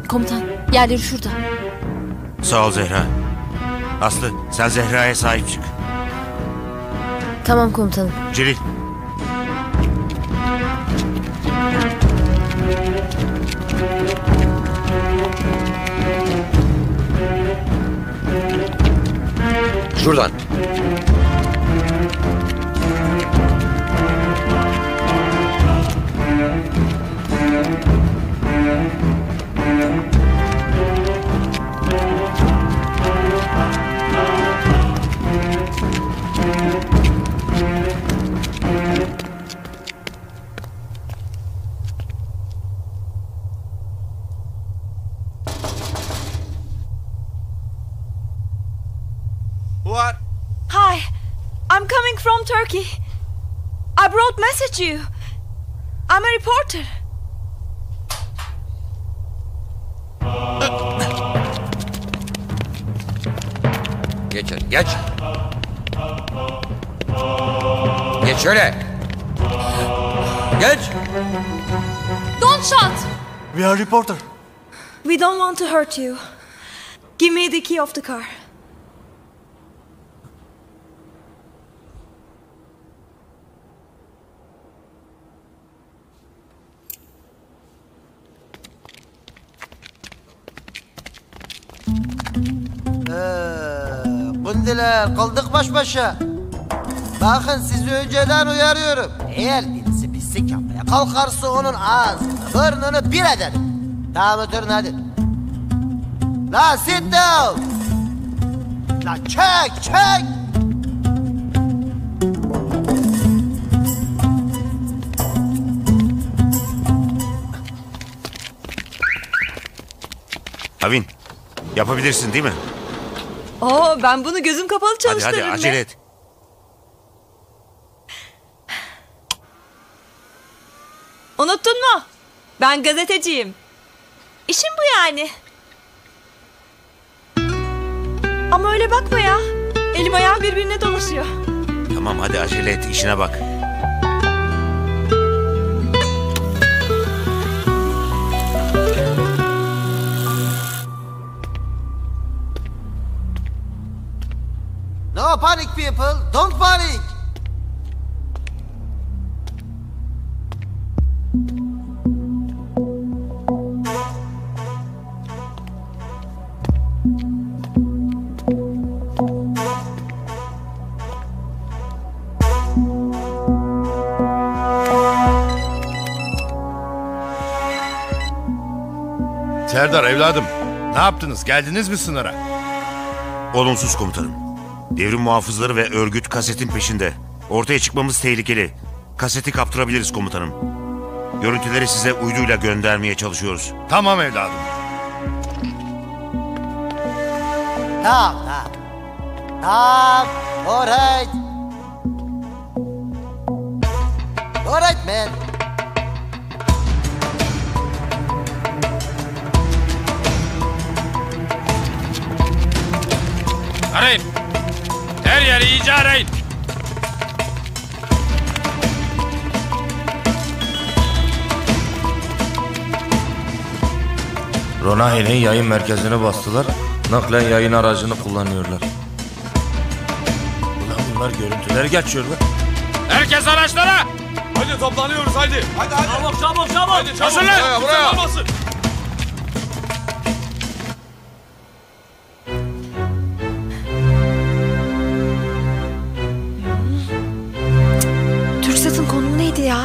Komutan, yerleri şurada. Sağ ol Zehra. Aslı, sen Zehra'ya sahip çık. Tamam komutanım. Celil. Şuradan. What? Hi, I'm coming from Turkey. I brought message to you. I'm a reporter. Geç hadi, geç. Geç şöyle. Geç. Don't shout. We are reporter. We don't want to hurt you. Give me the key of the car. Kundiler kaldık baş başa. Bakın sizi önceden uyarıyorum. Eğer birisi pislik yapmaya kalkarsa onun ağzını burnunu bir ederim. Tamam oturun hadi. La sit down. La çek. Havin, yapabilirsin değil mi? Ben bunu gözüm kapalı çalıştırırım. Hadi acele et. Unuttun mu? Ben gazeteciyim. İşim bu yani. Ama öyle bakma ya. Elim ayağım birbirine dolaşıyor. Tamam hadi acele et, işine bak. No panic people. Don't panic. Serdar evladım, ne yaptınız? Geldiniz mi sınıra? Olumsuz komutanım. Devrim muhafızları ve örgüt kasetin peşinde. Ortaya çıkmamız tehlikeli. Kaseti kaptırabiliriz komutanım. Görüntüleri size uyduyla göndermeye çalışıyoruz. Tamam evladım. Tamam. Alright. Alright man. Arayın. Her yeri iyice arayın. Ronahi'nin yayın merkezine bastılar. Naklen yayın aracını kullanıyorlar. Ulan bunlar görüntüleri geçiyorlar. Herkes araçlara. Hadi toplanıyoruz hadi. Hadi. Çabuk. Hadi çabuk. Hazırlan. Buraya. TürkSat'ın konumu neydi ya?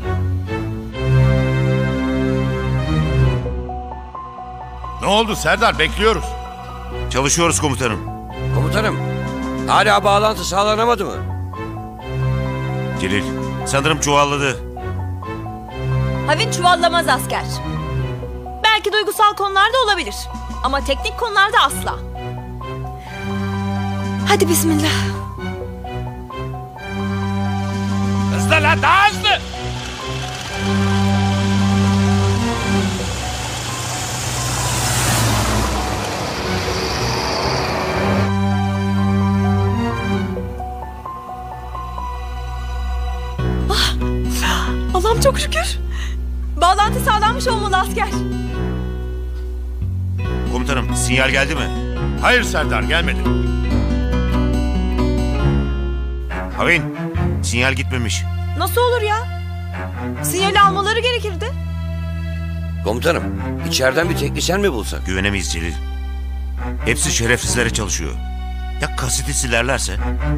Ne oldu Serdar? Bekliyoruz. Çalışıyoruz komutanım. Komutanım, hala bağlantı sağlanamadı mı? Celil, sanırım çuvalladı. Havin çuvallamaz asker. Belki duygusal konularda olabilir. Ama teknik konularda asla. Hadi bismillah. Hızlı lan, daha hızlı. Allah'ım çok şükür. Bağlantı sağlanmış olmalı asker. komutanım. Sinyal geldi mi? Hayır Serdar, gelmedi. Havin, sinyal gitmemiş. Nasıl olur ya? Sinyali almaları gerekirdi. Komutanım, içeriden bir teknisyen mi bulsak? Güvenemeyiz Celil. Hepsi şerefsizlere çalışıyor. Ya kaseti silerlerse?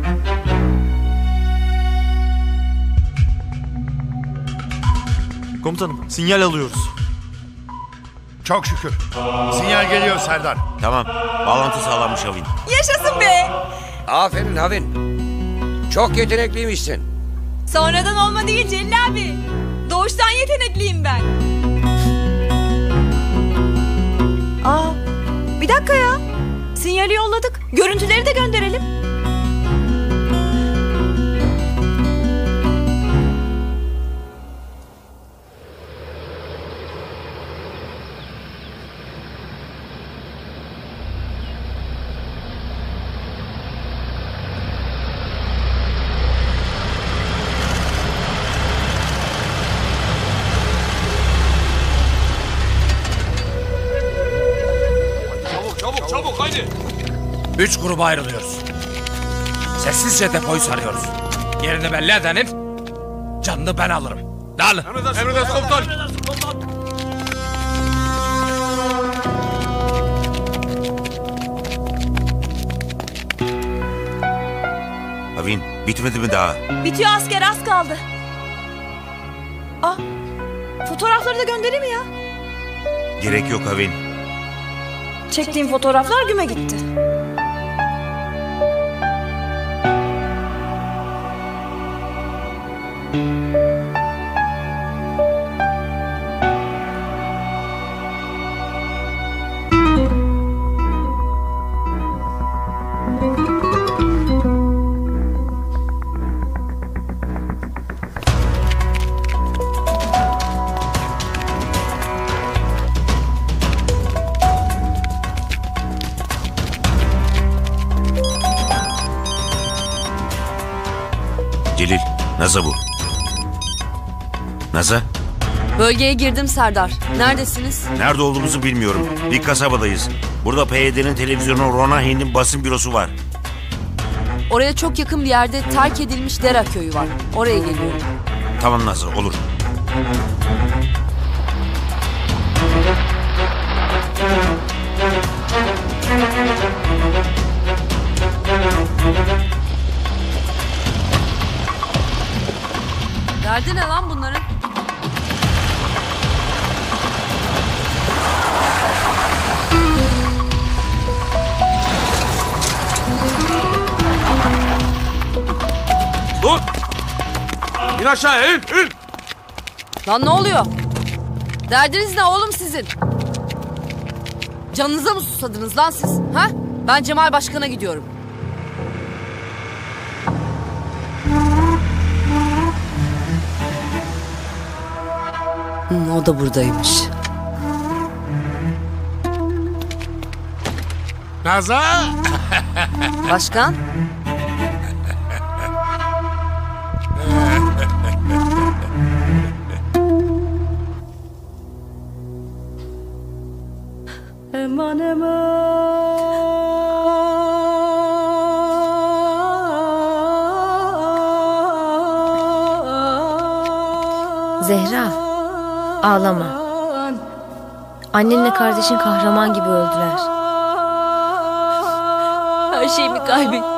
Komutanım, sinyal alıyoruz. Çok şükür. Sinyal geliyor Serdar. Tamam, bağlantı sağlanmış Havin. Yaşasın be! Aferin Havin. Çok yetenekliymişsin. Sonradan olma değil Celil abi. Doğuştan yetenekliyim ben. Aa, bir dakika ya. Sinyali yolladık. Görüntüleri de gönderelim. Çabuk haydi. 3 gruba ayrılıyoruz. Sessizce depoyu sarıyoruz. Yerini belli edenin canını ben alırım. Dağılın. Emredersin komutan. Havin, bitmedi mi daha? Bitiyor asker, az kaldı. Aa, fotoğrafları da göndereyim mi ya? Gerek yok Havin. Çektiğim fotoğraflar güme gitti. Celil, Naza bu. Naza, Bölgeye girdim Serdar. Neredesiniz? nerede olduğumuzu bilmiyorum. Bir kasabadayız. Burada PYD'nin televizyonu Ronahin'in basın bürosu var. Oraya çok yakın bir yerde terk edilmiş Dera köyü var. Oraya geliyorum. Tamam Naza, olur. Derdi ne lan bunların? Dur. İn aşağı in. Lan ne oluyor? Derdiniz ne oğlum sizin? Canınıza mı susadınız lan siz? Ha? Ben Cemal Başkan'a gidiyorum. O da buradaymış. Naza! Başkan? Eman eman. Zehra, ağlama. Annenle kardeşin kahraman gibi öldüler. Her şeyimi kaybettim.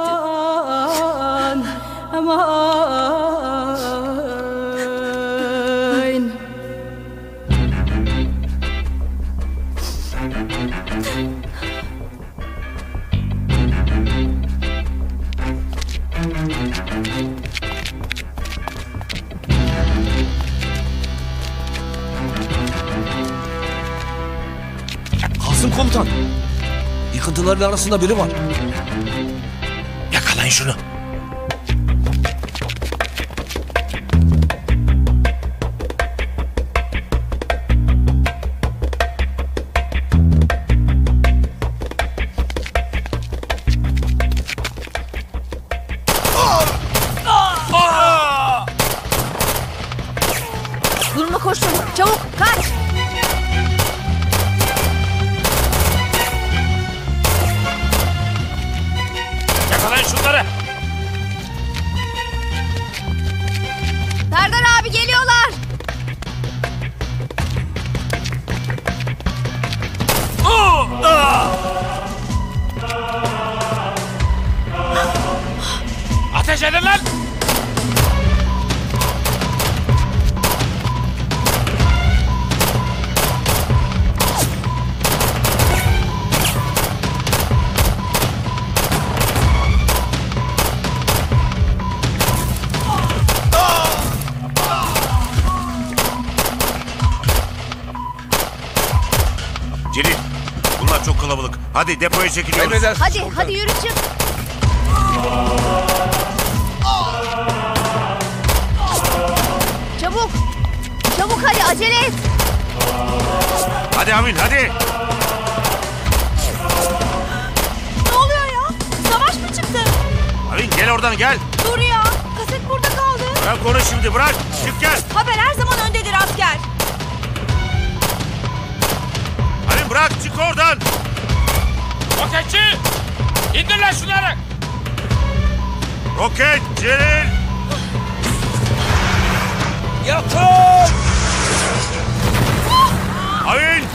Kasım komutan. Yıkıntıların arasında biri var. Yakalayın şunu. Durma koşun. Çabuk kaç. Ateş edin lan! Celil, bunlar çok kalabalık. Hadi depoya çekiliyoruz. Emredersiniz Hadi komutanım. hadi yürü çık. Çabuk. Çabuk hadi acele et. Hadi Amin, hadi. Ne oluyor ya? Savaş mı çıktı? Amin gel oradan gel. Dur ya. Kaset burada kaldı. Bırak onu şimdi, bırak. Çık gel. Haber her zaman öndedir asker. Amin bırak, çık oradan. Roketçi! İndir lan şunları! Roket, Celil. Yakın! Amin.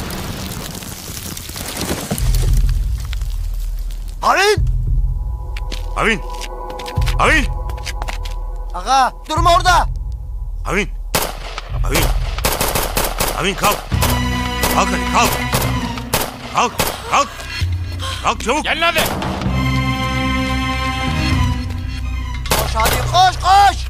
Amin! Amin. Amin. Aga durma orada. Amin. Amin. Amin kalk. Kalk hadi kalk. Kalk. Kalk. Kalk çabuk. Gelin hadi! Koş hadi koş koş.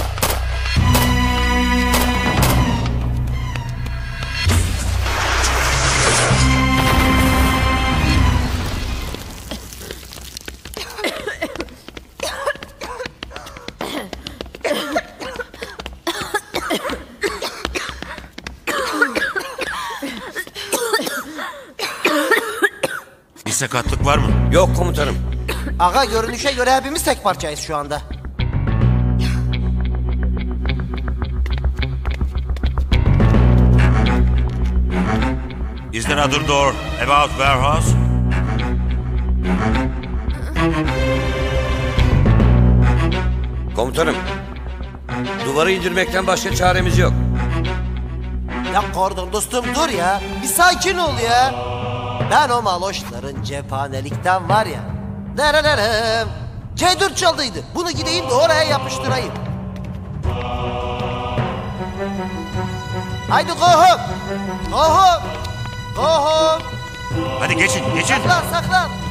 Bir sakatlık var mı? Yok komutanım. Aga görünüşe göre hepimiz tek parçayız şu anda. Is there another door about warehouse? Komutanım. Duvarı indirmekten başka çaremiz yok. Ya Gordon dostum dur ya. Bir sakin ol ya. Ben o maloşların cephanelikten var ya. Dererem. C4 çaldıydı. Bunu gideyim de oraya yapıştırayım. Haydi go home. Go home. Go home. Hadi geçin, geçin. Saklan saklan.